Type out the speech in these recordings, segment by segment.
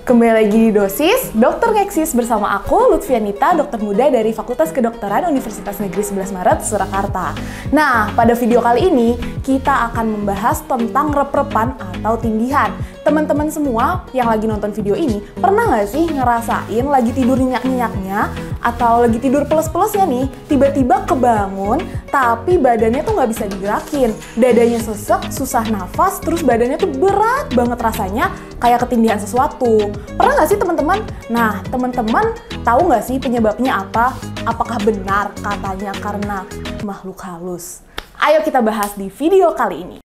Kembali lagi di Dosis, Dokter Ngeksis bersama aku, Lutfianita, dokter muda dari Fakultas Kedokteran Universitas Negeri 11 Maret, Surakarta. Nah, pada video kali ini, kita akan membahas tentang rep-repan atau tindihan. Teman-teman semua yang lagi nonton video ini, pernah nggak sih ngerasain lagi tidur nyenyak-nyenyaknya, atau lagi tidur plus-plusnya nih, tiba-tiba kebangun, tapi badannya tuh nggak bisa digerakin. Dadanya sesek, susah nafas, terus badannya tuh berat banget rasanya, kayak ketindihan sesuatu. Pernah nggak sih teman-teman? Nah, teman-teman tahu nggak sih penyebabnya apa? Apakah benar katanya karena makhluk halus? Ayo kita bahas di video kali ini.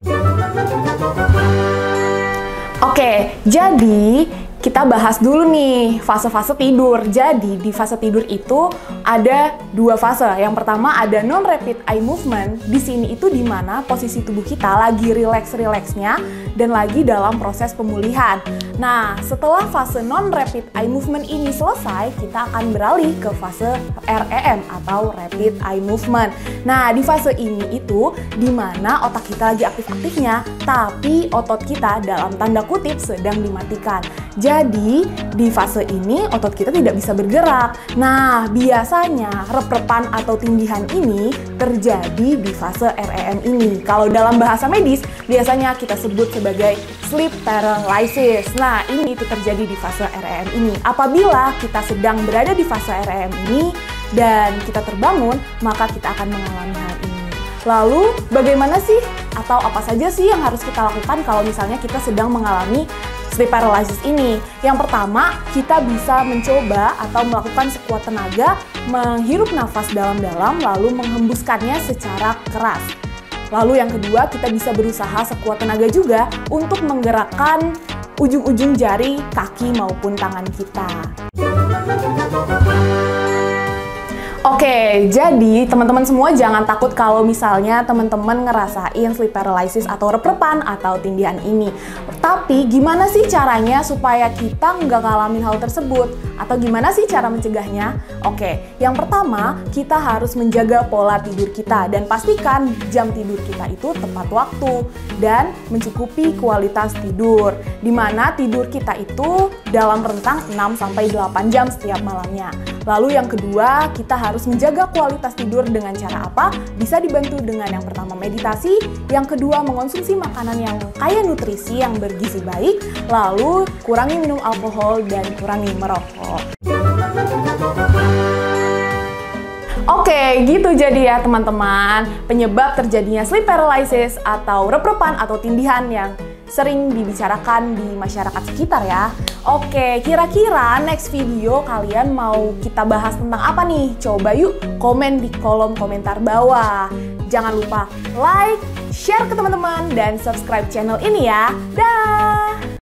Oke, jadi kita bahas dulu nih fase-fase tidur. Jadi di fase tidur itu ada dua fase. Yang pertama ada non-rapid eye movement. Di sini itu di mana posisi tubuh kita lagi rileks-rileksnya dan lagi dalam proses pemulihan. Nah, setelah fase non-rapid eye movement ini selesai, kita akan beralih ke fase REM atau rapid eye movement. Nah, di fase ini itu di mana otak kita lagi aktif-aktifnya, tapi otot kita dalam tanda kutip sedang dimatikan. Jadi, di fase ini otot kita tidak bisa bergerak. Nah, biasanya rep-repan atau tindihan ini terjadi di fase REM ini. Kalau dalam bahasa medis, biasanya kita sebut sebagai sleep paralysis. Nah, ini itu terjadi di fase REM ini. Apabila kita sedang berada di fase REM ini dan kita terbangun, maka kita akan mengalami hal ini. Lalu, bagaimana sih atau apa saja sih yang harus kita lakukan kalau misalnya kita sedang mengalami sleep paralysis ini? Yang pertama, kita bisa mencoba atau melakukan sekuat tenaga, menghirup nafas dalam-dalam lalu menghembuskannya secara keras. Lalu yang kedua, kita bisa berusaha sekuat tenaga juga untuk menggerakkan ujung-ujung jari, kaki maupun tangan kita. Oke, jadi teman-teman semua jangan takut kalau misalnya teman-teman ngerasain sleep paralysis atau rep-repan atau tindihan ini. Tapi gimana sih caranya supaya kita nggak ngalamin hal tersebut? Atau gimana sih cara mencegahnya? Oke, yang pertama kita harus menjaga pola tidur kita dan pastikan jam tidur kita itu tepat waktu dan mencukupi kualitas tidur. Dimana tidur kita itu dalam rentang 6-8 jam setiap malamnya. Lalu yang kedua, kita harus menjaga kualitas tidur dengan cara apa? Bisa dibantu dengan yang pertama meditasi, yang kedua mengonsumsi makanan yang kaya nutrisi yang bergizi baik, lalu kurangi minum alkohol dan kurangi merokok. Oke, gitu jadi ya teman-teman, penyebab terjadinya sleep paralysis atau rep-repan atau tindihan yang sering dibicarakan di masyarakat sekitar ya. Oke, kira-kira next video kalian mau kita bahas tentang apa nih? Coba yuk komen di kolom komentar bawah. Jangan lupa like, share ke teman-teman, dan subscribe channel ini ya. Dah!